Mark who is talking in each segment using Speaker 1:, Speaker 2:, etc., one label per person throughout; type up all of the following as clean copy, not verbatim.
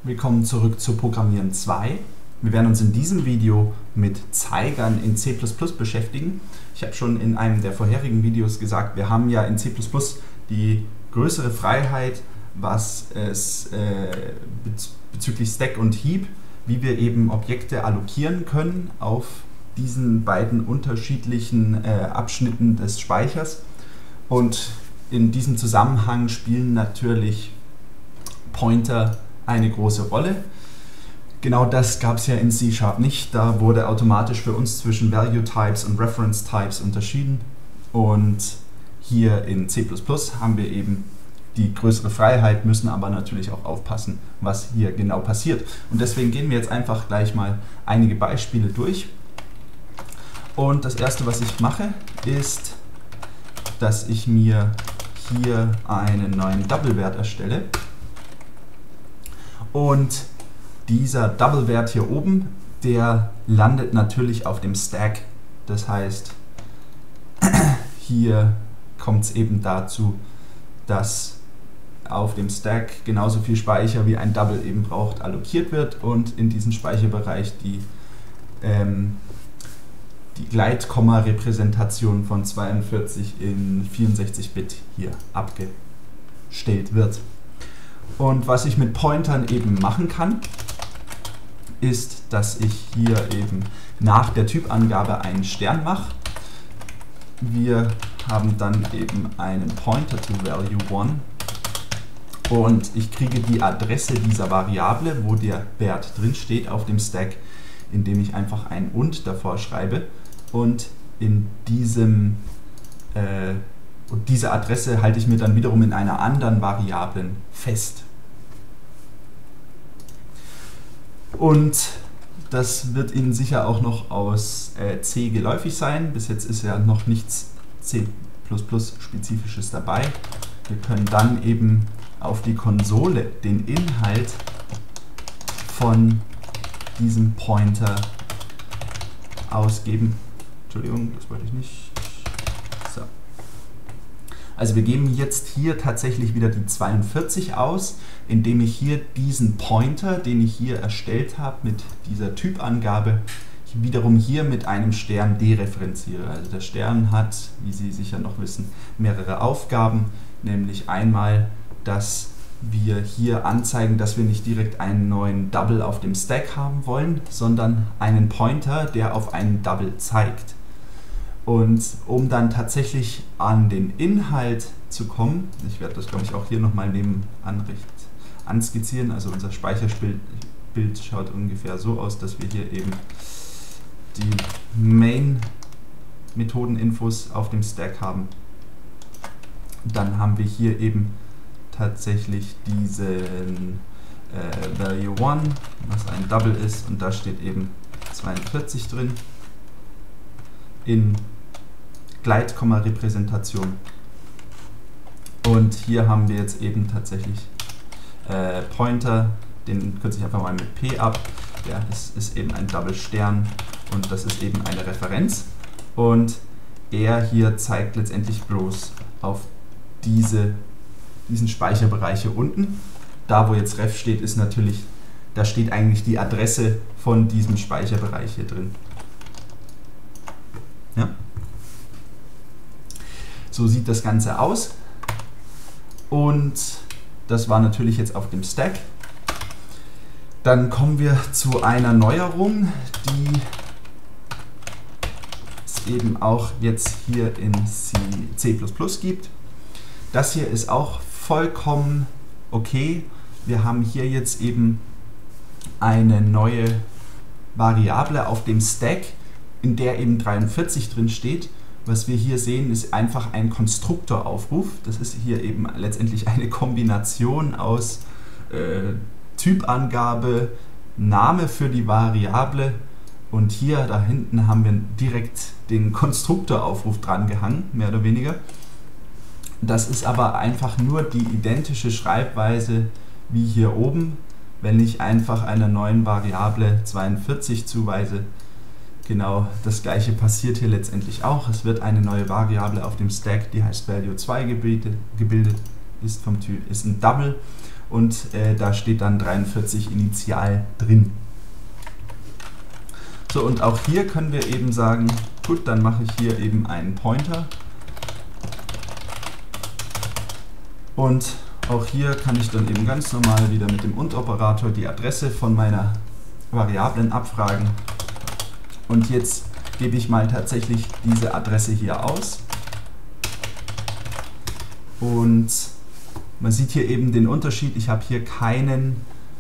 Speaker 1: Willkommen zurück zu Programmieren 2. Wir werden uns in diesem Video mit Zeigern in C++ beschäftigen. Ich habe schon in einem der vorherigen Videos gesagt, wir haben ja in C++ die größere Freiheit, was es bezüglich Stack und Heap, wie wir eben Objekte allokieren können auf diesen beiden unterschiedlichen Abschnitten des Speichers. Und in diesem Zusammenhang spielen natürlich Pointer eine große Rolle. Genau das gab es ja in C# nicht. Da wurde automatisch für uns zwischen Value Types und Reference Types unterschieden. Und hier in C++ haben wir eben die größere Freiheit, müssen aber natürlich auch aufpassen, was hier genau passiert. Und deswegen gehen wir jetzt einfach gleich mal einige Beispiele durch. Und das erste, was ich mache, ist, dass ich mir hier einen neuen Double-Wert erstelle. Und dieser Double-Wert hier oben, der landet natürlich auf dem Stack. Das heißt, hier kommt es eben dazu, dass auf dem Stack genauso viel Speicher wie ein Double eben braucht, allokiert wird und in diesem Speicherbereich die Gleitkomma-Repräsentation von 42 in 64-Bit hier abgestellt wird. Und was ich mit Pointern eben machen kann, ist, dass ich hier eben nach der Typangabe einen Stern mache. Wir haben dann eben einen Pointer to value 1 und ich kriege die Adresse dieser Variable, wo der Wert drin steht auf dem Stack, indem ich einfach ein und davor schreibe und in diese Adresse halte ich mir dann wiederum in einer anderen Variablen fest. Und das wird Ihnen sicher auch noch aus C geläufig sein. Bis jetzt ist ja noch nichts C++-Spezifisches dabei. Wir können dann eben auf die Konsole den Inhalt von diesem Pointer ausgeben. Entschuldigung, das wollte ich nicht. So. Also wir geben jetzt hier tatsächlich wieder die 42 aus, indem ich hier diesen Pointer, den ich hier erstellt habe mit dieser Typangabe, wiederum hier mit einem Stern dereferenziere. Also der Stern hat, wie Sie sicher noch wissen, mehrere Aufgaben, nämlich einmal, dass wir hier anzeigen, dass wir nicht direkt einen neuen Double auf dem Stack haben wollen, sondern einen Pointer, der auf einen Double zeigt. Und um dann tatsächlich an den Inhalt zu kommen, ich werde das glaube ich auch hier nochmal nebenan anskizzieren, also unser Speicherbild schaut ungefähr so aus, dass wir hier eben die Main-Methoden-Infos auf dem Stack haben. Dann haben wir hier eben tatsächlich diesen Value 1, was ein Double ist, und da steht eben 42 drin in Gleitkomma-Repräsentation. Und hier haben wir jetzt eben tatsächlich Pointer, den kürze ich einfach mal mit P ab. Ja, das ist eben ein Double Stern und das ist eben eine Referenz. Und er hier zeigt letztendlich bloß auf diesen Speicherbereich hier unten. Da, wo jetzt Ref steht, ist natürlich, da steht eigentlich die Adresse von diesem Speicherbereich hier drin. Ja. So sieht das Ganze aus. Und das war natürlich jetzt auf dem Stack. Dann kommen wir zu einer Neuerung, die es eben auch jetzt hier in C++ gibt. Das hier ist auch vollkommen okay. Wir haben hier jetzt eben eine neue Variable auf dem Stack, in der eben 43 drin steht. Was wir hier sehen, ist einfach ein Konstruktoraufruf. Das ist hier eben letztendlich eine Kombination aus Typangabe, Name für die Variable und hier da hinten haben wir direkt den Konstruktoraufruf dran gehangen, mehr oder weniger. Das ist aber einfach nur die identische Schreibweise wie hier oben, wenn ich einfach einer neuen Variable 42 zuweise. Genau das gleiche passiert hier letztendlich auch. Es wird eine neue Variable auf dem Stack, die heißt Value 2 gebildet, ist vom Typ, ist ein Double und da steht dann 43 initial drin. So, und auch hier können wir eben sagen, gut, dann mache ich hier eben einen Pointer. Und auch hier kann ich dann eben ganz normal wieder mit dem und-Operator die Adresse von meiner Variablen abfragen. Und jetzt gebe ich mal tatsächlich diese Adresse hier aus. Und man sieht hier eben den Unterschied. Ich habe hier keinen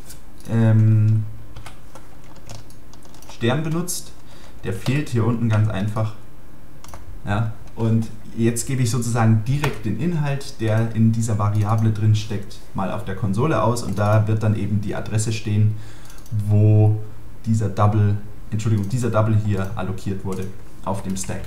Speaker 1: Stern benutzt. Der fehlt hier unten ganz einfach. Ja, und jetzt gebe ich sozusagen direkt den Inhalt, der in dieser Variable drin steckt, mal auf der Konsole aus, und da wird dann eben die Adresse stehen, wo dieser Double hier allokiert wurde auf dem Stack.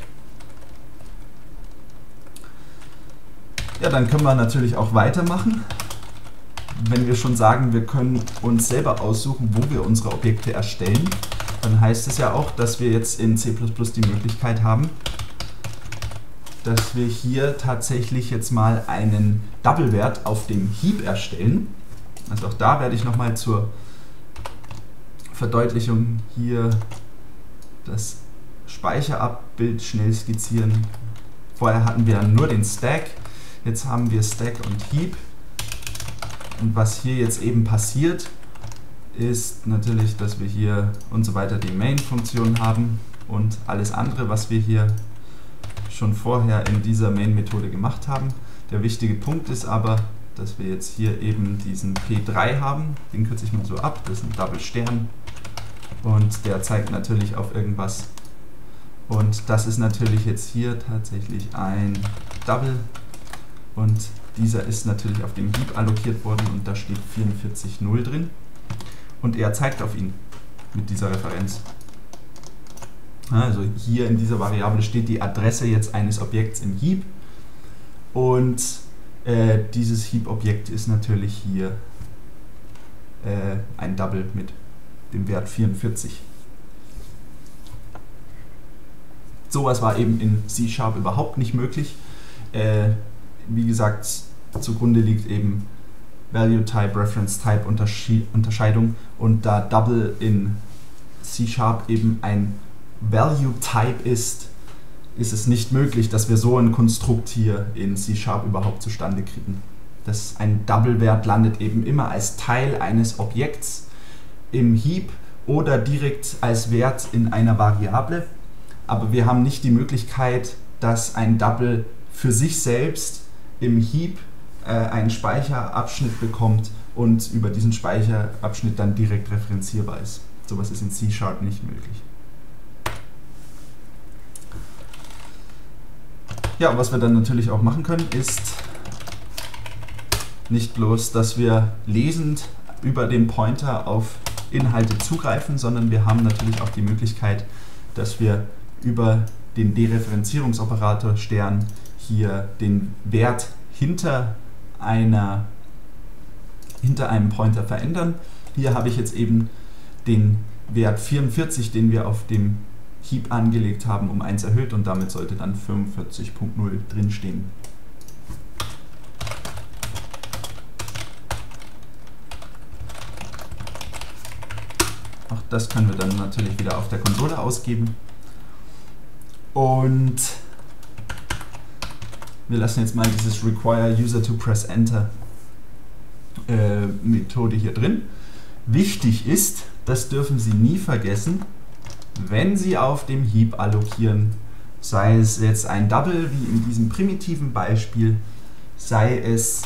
Speaker 1: Ja, dann können wir natürlich auch weitermachen. Wenn wir schon sagen, wir können uns selber aussuchen, wo wir unsere Objekte erstellen, dann heißt es ja auch, dass wir jetzt in C++ die Möglichkeit haben, dass wir hier tatsächlich jetzt mal einen Double-Wert auf dem Heap erstellen. Also auch da werde ich nochmal zur Verdeutlichung hier das Speicherabbild schnell skizzieren. Vorher hatten wir nur den Stack, jetzt haben wir Stack und Heap. Und was hier jetzt eben passiert, ist natürlich, dass wir hier und so weiter die Main-Funktion haben und alles andere, was wir hier schon vorher in dieser Main-Methode gemacht haben. Der wichtige Punkt ist aber, dass wir jetzt hier eben diesen P3 haben, den kürze ich mal so ab, das ist ein Double-Stern und der zeigt natürlich auf irgendwas. Und das ist natürlich jetzt hier tatsächlich ein Double und dieser ist natürlich auf dem Heap allokiert worden und da steht 44,0 drin und er zeigt auf ihn mit dieser Referenz. Also hier in dieser Variable steht die Adresse jetzt eines Objekts im Heap und dieses Heap-Objekt ist natürlich hier ein Double mit dem Wert 44. Sowas war eben in C# überhaupt nicht möglich. Wie gesagt, zugrunde liegt eben Value Type, Reference Type Unterscheidung und da Double in C# eben ein Value Type ist, ist es nicht möglich, dass wir so ein Konstrukt hier in C# überhaupt zustande kriegen. Ein Double-Wert landet eben immer als Teil eines Objekts im Heap oder direkt als Wert in einer Variable, aber wir haben nicht die Möglichkeit, dass ein Double für sich selbst im Heap einen Speicherabschnitt bekommt und über diesen Speicherabschnitt dann direkt referenzierbar ist. Sowas ist in C# nicht möglich. Ja, was wir dann natürlich auch machen können, ist nicht bloß, dass wir lesend über den Pointer auf Inhalte zugreifen, sondern wir haben natürlich auch die Möglichkeit, dass wir über den Dereferenzierungsoperator Stern hier den Wert hinter einem Pointer verändern. Hier habe ich jetzt eben den Wert 44, den wir auf dem Heap angelegt haben, um 1 erhöht und damit sollte dann 45.0 drinstehen. Auch das können wir dann natürlich wieder auf der Konsole ausgeben. Und wir lassen jetzt mal dieses Require User to Press Enter Methode hier drin. Wichtig ist, das dürfen Sie nie vergessen, wenn Sie auf dem Heap allokieren, sei es jetzt ein Double wie in diesem primitiven Beispiel, sei es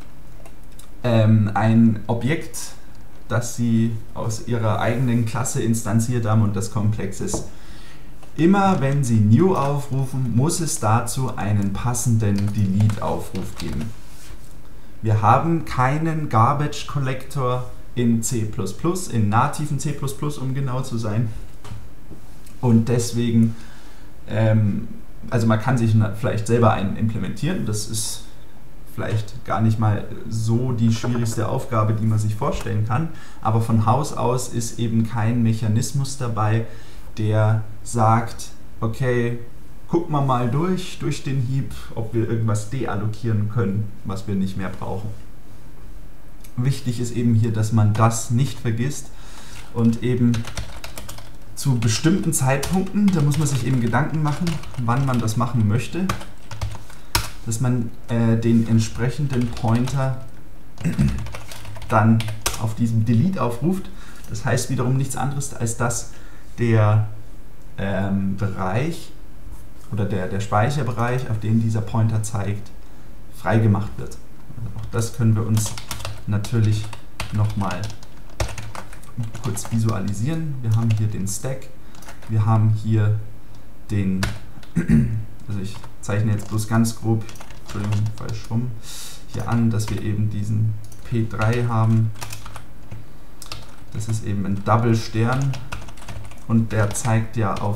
Speaker 1: ein Objekt, das Sie aus Ihrer eigenen Klasse instanziert haben und das komplex ist. Immer wenn Sie New aufrufen, muss es dazu einen passenden Delete-Aufruf geben. Wir haben keinen Garbage Collector in C++, in nativen C++, um genau zu sein. Und deswegen, also man kann sich vielleicht selber einen implementieren, das ist vielleicht gar nicht mal so die schwierigste Aufgabe, die man sich vorstellen kann, aber von Haus aus ist eben kein Mechanismus dabei, der sagt, okay, gucken wir mal durch den Heap, ob wir irgendwas deallokieren können, was wir nicht mehr brauchen. Wichtig ist eben hier, dass man das nicht vergisst und eben zu bestimmten Zeitpunkten, da muss man sich eben Gedanken machen, wann man das machen möchte, dass man den entsprechenden Pointer dann auf diesem Delete aufruft. Das heißt wiederum nichts anderes, als dass der Bereich oder der Speicherbereich, auf den dieser Pointer zeigt, freigemacht wird. Also auch das können wir uns natürlich nochmal kurz visualisieren. Wir haben hier den Stack, wir haben hier den, also ich zeichne jetzt bloß ganz grob, Entschuldigung, falsch rum, hier an, dass wir eben diesen P3 haben. Das ist eben ein Double Stern und der zeigt ja auf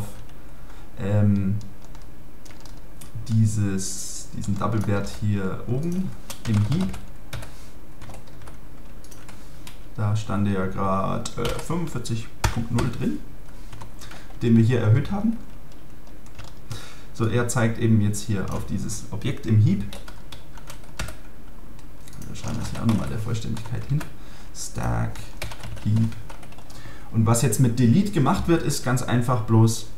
Speaker 1: diesen Double-Wert hier oben im Heap. Da stand ja gerade 45.0 drin, den wir hier erhöht haben. So, er zeigt eben jetzt hier auf dieses Objekt im Heap. Wir schreiben das hier auch nochmal der Vollständigkeit hin. Stack, Heap. Und was jetzt mit Delete gemacht wird, ist ganz einfach bloß,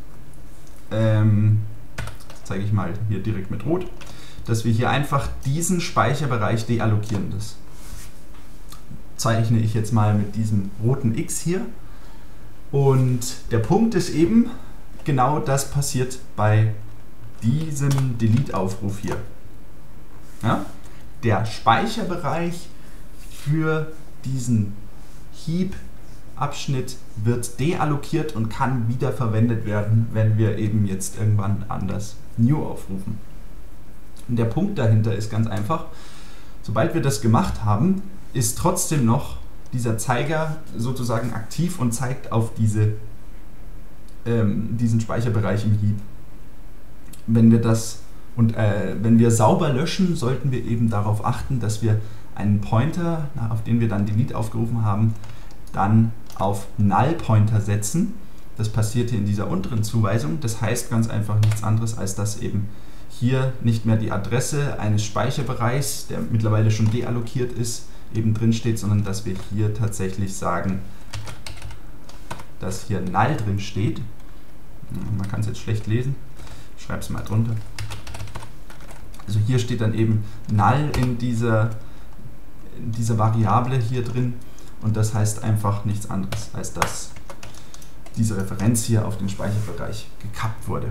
Speaker 1: zeige ich mal hier direkt mit Rot, dass wir hier einfach diesen Speicherbereich deallokieren. Das zeichne ich jetzt mal mit diesem roten X hier. Und der Punkt ist eben, genau das passiert bei diesem Delete-Aufruf hier. Ja? Der Speicherbereich für diesen Heap-Abschnitt wird deallokiert und kann wiederverwendet werden, wenn wir eben jetzt irgendwann anders New aufrufen. Und der Punkt dahinter ist ganz einfach, sobald wir das gemacht haben, ist trotzdem noch dieser Zeiger sozusagen aktiv und zeigt auf diesen Speicherbereich im Heap. Wenn wir sauber löschen, sollten wir eben darauf achten, dass wir einen Pointer, auf den wir dann Delete aufgerufen haben, dann auf Null Pointer setzen. Das passiert hier in dieser unteren Zuweisung. Das heißt ganz einfach nichts anderes, als dass eben hier nicht mehr die Adresse eines Speicherbereichs, der mittlerweile schon deallokiert ist, eben drin steht, sondern dass wir hier tatsächlich sagen, dass hier Null drin steht. Man kann es jetzt schlecht lesen. Ich schreibe es mal drunter. Also hier steht dann eben Null in dieser Variable hier drin und das heißt einfach nichts anderes, als dass diese Referenz hier auf den Speicherbereich gekappt wurde.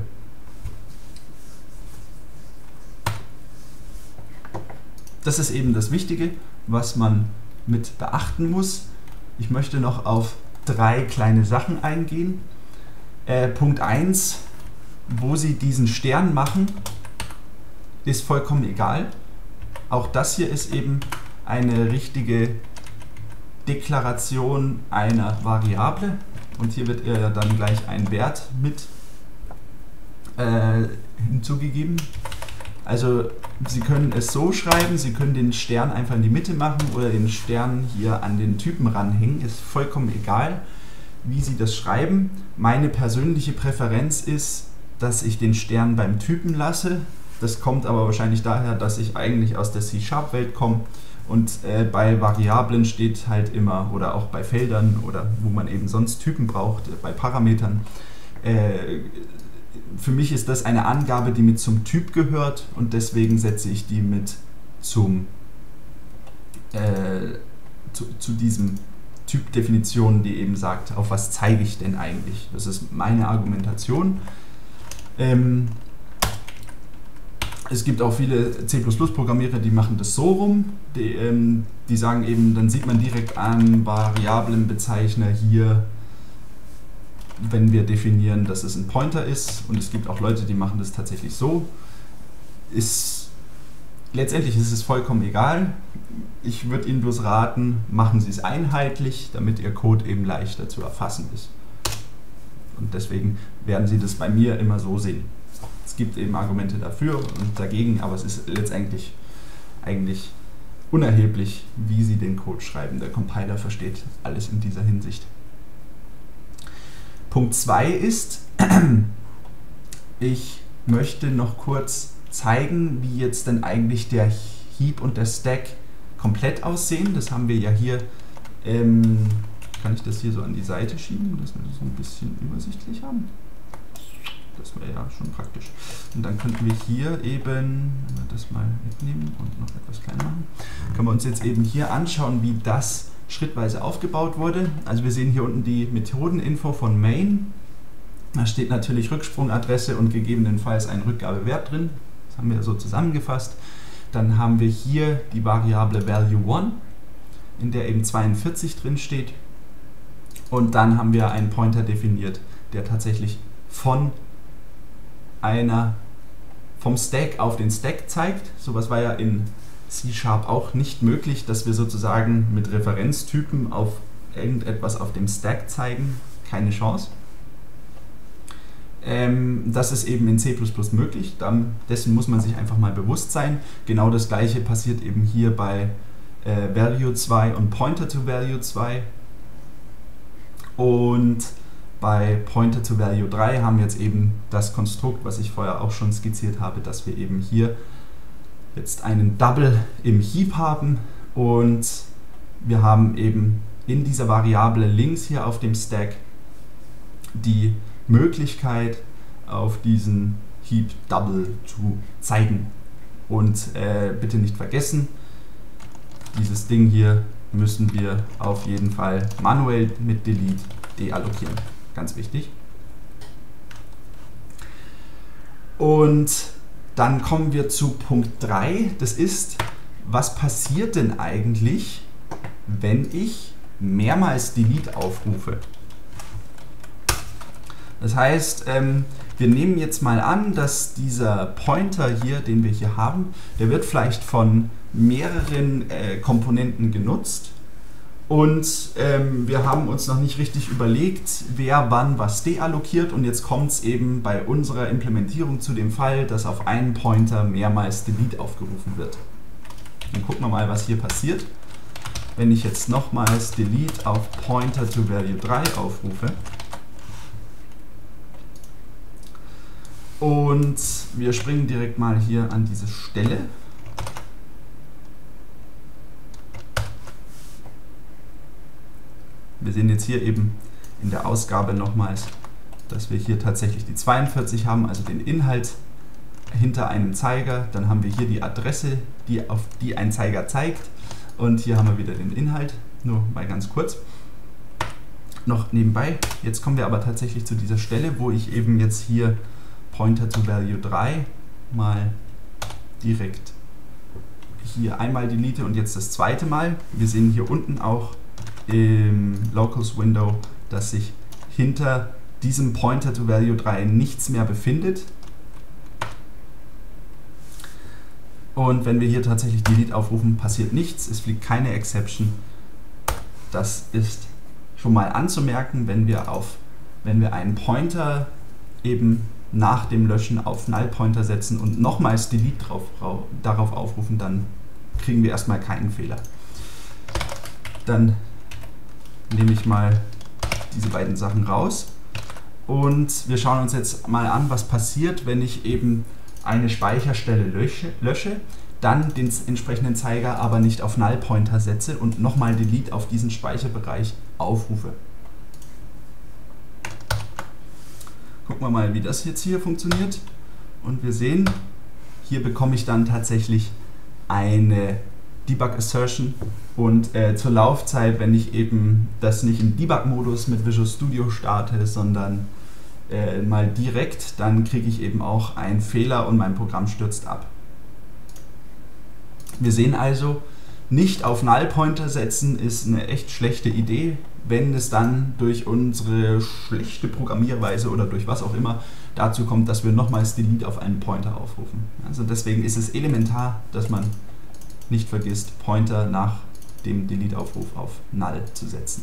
Speaker 1: Das ist eben das Wichtige, was man mit beachten muss. Ich möchte noch auf 3 kleine Sachen eingehen. Punkt 1, wo Sie diesen Stern machen, ist vollkommen egal. Auch das hier ist eben eine richtige Deklaration einer Variable und hier wird ihr dann gleich ein Wert mit hinzugegeben. Also Sie können es so schreiben, Sie können den Stern einfach in die Mitte machen oder den Stern hier an den Typen ranhängen, ist vollkommen egal, wie Sie das schreiben. Meine persönliche Präferenz ist, dass ich den Stern beim Typen lasse. Das kommt aber wahrscheinlich daher, dass ich eigentlich aus der C#-Welt komme und bei Variablen steht halt immer, oder auch bei Feldern oder wo man eben sonst Typen braucht, bei Parametern, für mich ist das eine Angabe, die mit zum Typ gehört und deswegen setze ich die mit zu diesem Typdefinition, die eben sagt, auf was zeige ich denn eigentlich. Das ist meine Argumentation. Es gibt auch viele C++-Programmierer, die machen das so rum. Die sagen eben, dann sieht man direkt an Variablenbezeichner hier, wenn wir definieren, dass es ein Pointer ist. Und es gibt auch Leute, die machen das tatsächlich so. Letztendlich ist es vollkommen egal. Ich würde Ihnen bloß raten, machen Sie es einheitlich, damit Ihr Code eben leichter zu erfassen ist. Und deswegen werden Sie das bei mir immer so sehen. Es gibt eben Argumente dafür und dagegen, aber es ist letztendlich eigentlich unerheblich, wie Sie den Code schreiben. Der Compiler versteht alles in dieser Hinsicht. Punkt 2 ist, ich möchte noch kurz zeigen, wie jetzt denn eigentlich der Heap und der Stack komplett aussehen. Das haben wir ja hier, kann ich das hier so an die Seite schieben, dass wir das so ein bisschen übersichtlich haben. Das wäre ja schon praktisch. Und dann könnten wir hier eben, wenn wir das mal mitnehmen und noch etwas kleiner machen, können wir uns jetzt eben hier anschauen, wie das schrittweise aufgebaut wurde. Also wir sehen hier unten die Methodeninfo von Main. Da steht natürlich Rücksprungadresse und gegebenenfalls ein Rückgabewert drin. Das haben wir so zusammengefasst. Dann haben wir hier die Variable Value1, in der eben 42 drin steht. Und dann haben wir einen Pointer definiert, der tatsächlich vom Stack auf den Stack zeigt. Sowas war ja in C# auch nicht möglich, dass wir sozusagen mit Referenztypen auf irgendetwas auf dem Stack zeigen. Keine Chance. Das ist eben in C++ möglich. Dessen muss man sich einfach mal bewusst sein. Genau das gleiche passiert eben hier bei Value2 und Pointer to Value2. Und bei Pointer to Value 3 haben wir jetzt eben das Konstrukt, was ich vorher auch schon skizziert habe, dass wir eben hier jetzt einen Double im Heap haben und wir haben eben in dieser Variable links hier auf dem Stack die Möglichkeit, auf diesen Heap Double zu zeigen. Und bitte nicht vergessen, dieses Ding hier müssen wir auf jeden Fall manuell mit Delete deallokieren. Ganz wichtig. Und dann kommen wir zu Punkt 3. Das ist, was passiert denn eigentlich, wenn ich mehrmals Delete aufrufe? Das heißt, wir nehmen jetzt mal an, dass dieser Pointer hier, den wir hier haben, der wird vielleicht von mehreren Komponenten genutzt. Und wir haben uns noch nicht richtig überlegt, wer wann was deallokiert, und jetzt kommt es eben bei unserer Implementierung zu dem Fall, dass auf einen Pointer mehrmals Delete aufgerufen wird. Dann gucken wir mal, was hier passiert. Wenn ich jetzt nochmals Delete auf Pointer to Value 3 aufrufe und wir springen direkt mal hier an diese Stelle. Wir sehen jetzt hier eben in der Ausgabe nochmals, dass wir hier tatsächlich die 42 haben, also den Inhalt hinter einem Zeiger. Dann haben wir hier die Adresse, auf die ein Zeiger zeigt. Und hier haben wir wieder den Inhalt, nur mal ganz kurz. Noch nebenbei, jetzt kommen wir aber tatsächlich zu dieser Stelle, wo ich eben jetzt hier Pointer to Value 3 mal direkt hier einmal delete und jetzt das zweite Mal. Wir sehen hier unten auch im Locals Window, dass sich hinter diesem Pointer to Value 3 nichts mehr befindet. Und wenn wir hier tatsächlich Delete aufrufen, passiert nichts, es fliegt keine Exception. Das ist schon mal anzumerken, wenn wir einen Pointer eben nach dem Löschen auf Null Pointer setzen und nochmals Delete darauf aufrufen, dann kriegen wir erstmal keinen Fehler. Dann nehme ich mal diese beiden Sachen raus und wir schauen uns jetzt mal an, was passiert, wenn ich eben eine Speicherstelle lösche, dann den entsprechenden Zeiger aber nicht auf Null Pointer setze und nochmal Delete auf diesen Speicherbereich aufrufe. Gucken wir mal, wie das jetzt hier funktioniert. Und wir sehen, hier bekomme ich dann tatsächlich eine Debug Assertion und zur Laufzeit, wenn ich eben das nicht im Debug-Modus mit Visual Studio starte, sondern mal direkt, dann kriege ich eben auch einen Fehler und mein Programm stürzt ab. Wir sehen also, nicht auf Null Pointer setzen ist eine echt schlechte Idee, wenn es dann durch unsere schlechte Programmierweise oder durch was auch immer dazu kommt, dass wir nochmals Delete auf einen Pointer aufrufen. Also deswegen ist es elementar, dass man nicht vergisst, Pointer nach dem Delete-Aufruf auf Null zu setzen.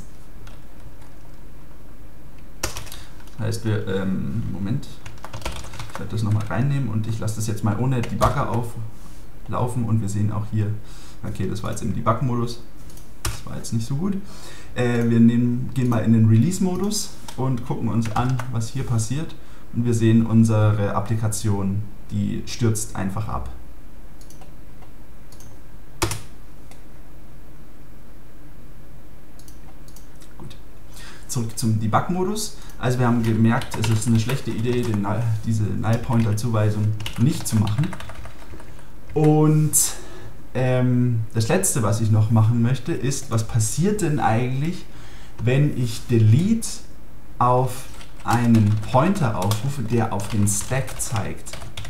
Speaker 1: Das heißt, wir, Moment, ich werde das nochmal reinnehmen und ich lasse das jetzt mal ohne Debugger auflaufen und wir sehen auch hier, okay, das war jetzt im Debug-Modus, das war jetzt nicht so gut. Wir gehen mal in den Release-Modus und gucken uns an, was hier passiert, und wir sehen, unsere Applikation, die stürzt einfach ab. zurück zum Debug-Modus. Also wir haben gemerkt, es ist eine schlechte Idee, diese Null-Pointer-Zuweisung nicht zu machen. Und das letzte, was ich noch machen möchte, ist, was passiert denn eigentlich, wenn ich delete auf einen Pointer aufrufe, der auf den Stack zeigt.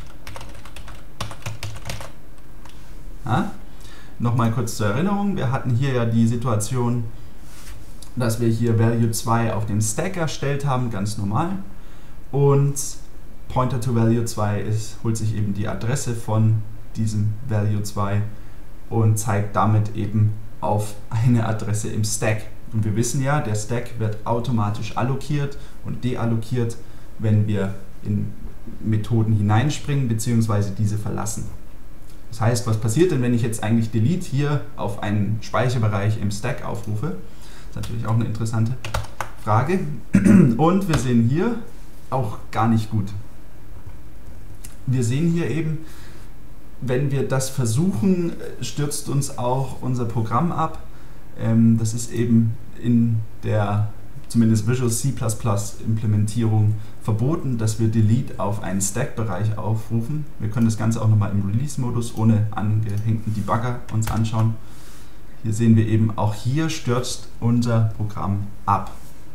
Speaker 1: Ja? Nochmal kurz zur Erinnerung, wir hatten hier ja die Situation, dass wir hier Value 2 auf dem Stack erstellt haben, ganz normal. Und Pointer to Value 2 holt sich eben die Adresse von diesem Value 2 und zeigt damit eben auf eine Adresse im Stack. Und wir wissen ja, der Stack wird automatisch allokiert und deallokiert, wenn wir in Methoden hineinspringen bzw. diese verlassen. Das heißt, was passiert denn, wenn ich jetzt eigentlich delete hier auf einen Speicherbereich im Stack aufrufe? Das ist natürlich auch eine interessante Frage. Und wir sehen hier auch gar nicht gut. Wir sehen hier eben, wenn wir das versuchen, stürzt uns auch unser Programm ab. Das ist eben in der zumindest Visual C++ Implementierung verboten, dass wir Delete auf einen Stack-Bereich aufrufen. Wir können das Ganze auch nochmal im Release-Modus ohne angehängten Debugger uns anschauen. Hier sehen wir eben, auch hier stürzt unser Programm ab.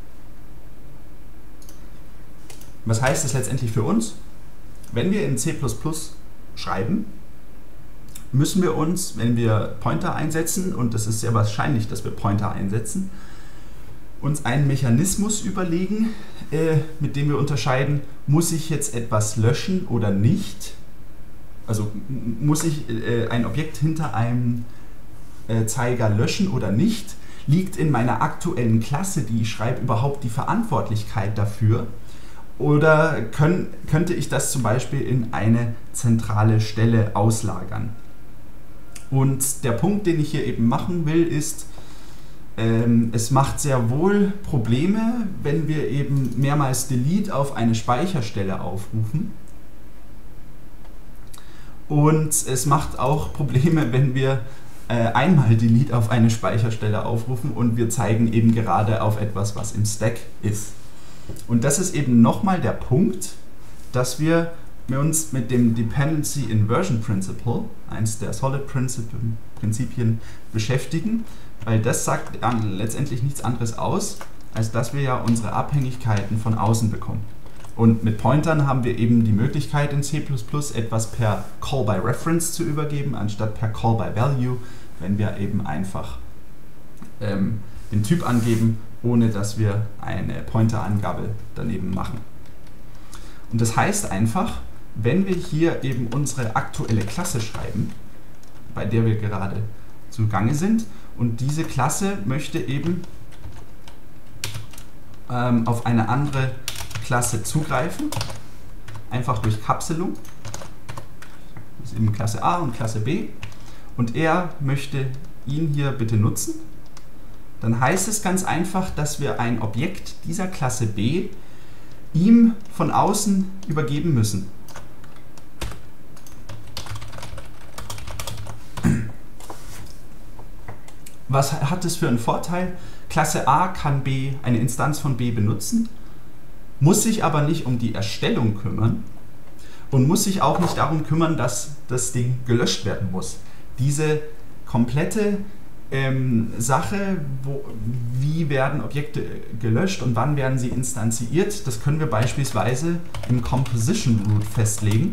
Speaker 1: Was heißt das letztendlich für uns? Wenn wir in C++ schreiben, müssen wir uns, wenn wir Pointer einsetzen, und das ist sehr wahrscheinlich, dass wir Pointer einsetzen, uns einen Mechanismus überlegen, mit dem wir unterscheiden, muss ich jetzt etwas löschen oder nicht? Also muss ich ein Objekt hinter einem Zeiger löschen oder nicht? Liegt in meiner aktuellen Klasse, die ich schreibe, überhaupt die Verantwortlichkeit dafür? Oder könnte ich das zum Beispiel in eine zentrale Stelle auslagern? Und der Punkt, den ich hier eben machen will, ist, es macht sehr wohl Probleme, wenn wir eben mehrmals Delete auf eine Speicherstelle aufrufen. Und es macht auch Probleme, wenn wir einmal Delete auf eine Speicherstelle aufrufen und wir zeigen eben gerade auf etwas, was im Stack ist. Und das ist eben nochmal der Punkt, dass wir uns mit dem Dependency Inversion Principle, eins der Solid-Prinzipien, beschäftigen, weil das sagt letztendlich nichts anderes aus, als dass wir ja unsere Abhängigkeiten von außen bekommen. Und mit Pointern haben wir eben die Möglichkeit in C++ etwas per Call by Reference zu übergeben, anstatt per Call by Value, wenn wir eben einfach den Typ angeben, ohne dass wir eine Pointerangabe daneben machen. Und das heißt einfach, wenn wir hier eben unsere aktuelle Klasse schreiben, bei der wir gerade zugange sind, und diese Klasse möchte eben auf eine andere Klasse zugreifen, einfach durch Kapselung, das ist eben Klasse A und Klasse B, und er möchte ihn hier bitte nutzen, dann heißt es ganz einfach, dass wir ein Objekt dieser Klasse B ihm von außen übergeben müssen. Was hat es für einen Vorteil? Klasse A kann B, eine Instanz von B benutzen, muss sich aber nicht um die Erstellung kümmern und muss sich auch nicht darum kümmern, dass das Ding gelöscht werden muss. Diese komplette Sache, wie werden Objekte gelöscht und wann werden sie instanziert, das können wir beispielsweise im Composition Root festlegen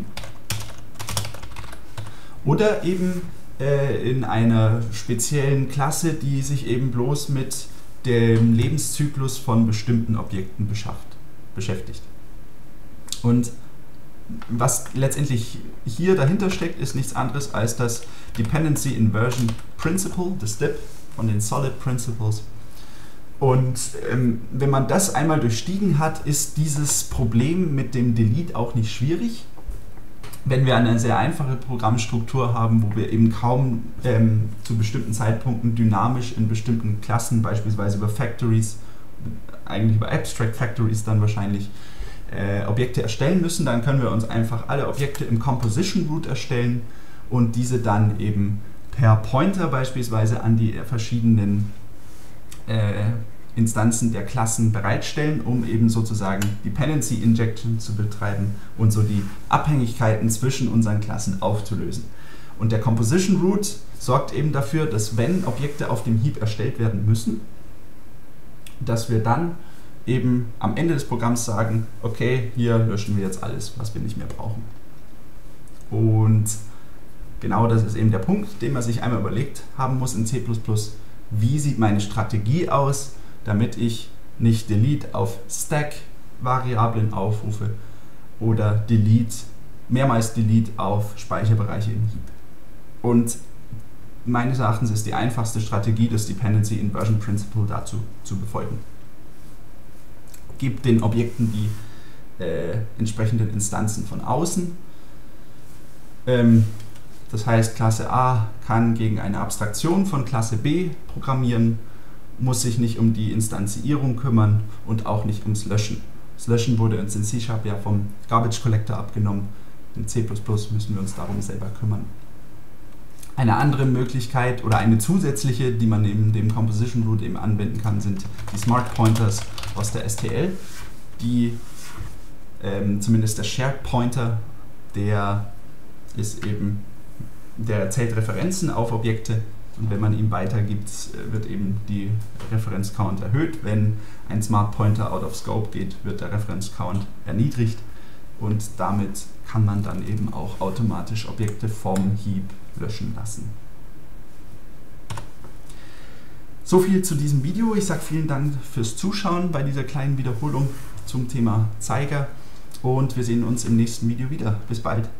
Speaker 1: oder eben in einer speziellen Klasse, die sich eben bloß mit dem Lebenszyklus von bestimmten Objekten beschäftigt. Und was letztendlich hier dahinter steckt, ist nichts anderes als das Dependency Inversion Principle, das DIP von den Solid Principles. Und wenn man das einmal durchstiegen hat, ist dieses Problem mit dem Delete auch nicht schwierig. Wenn wir eine sehr einfache Programmstruktur haben, wo wir eben kaum zu bestimmten Zeitpunkten dynamisch in bestimmten Klassen, beispielsweise über Factories, eigentlich über Abstract Factories dann wahrscheinlich, Objekte erstellen müssen, dann können wir uns einfach alle Objekte im Composition Root erstellen und diese dann eben per Pointer beispielsweise an die verschiedenen Instanzen der Klassen bereitstellen, um eben sozusagen Dependency Injection zu betreiben und so die Abhängigkeiten zwischen unseren Klassen aufzulösen. Und der Composition Root sorgt eben dafür, dass wenn Objekte auf dem Heap erstellt werden müssen, dass wir dann eben am Ende des Programms sagen, okay, hier löschen wir jetzt alles, was wir nicht mehr brauchen. Und genau das ist eben der Punkt, den man sich einmal überlegt haben muss in C++. Wie sieht meine Strategie aus, damit ich nicht Delete auf Stack-Variablen aufrufe oder mehrmals Delete auf Speicherbereiche im Heap. Und meines Erachtens ist die einfachste Strategie, das Dependency Inversion Principle dazu zu befolgen. Gebt den Objekten die entsprechenden Instanzen von außen. Das heißt, Klasse A kann gegen eine Abstraktion von Klasse B programmieren, muss sich nicht um die Instanzierung kümmern und auch nicht ums Löschen. Das Löschen wurde uns in C# ja vom Garbage Collector abgenommen. In C++ müssen wir uns darum selber kümmern. Eine andere Möglichkeit oder eine zusätzliche, die man neben dem Composition Root eben anwenden kann, sind die Smart Pointers aus der STL. Zumindest der Shared Pointer, der zählt Referenzen auf Objekte und wenn man ihm weitergibt, wird eben die Referenzcount erhöht. Wenn ein Smart Pointer out of scope geht, wird der Referenzcount erniedrigt und damit kann man dann eben auch automatisch Objekte vom Heap löschen lassen. So viel zu diesem Video. Ich sage vielen Dank fürs Zuschauen bei dieser kleinen Wiederholung zum Thema Zeiger und wir sehen uns im nächsten Video wieder. Bis bald.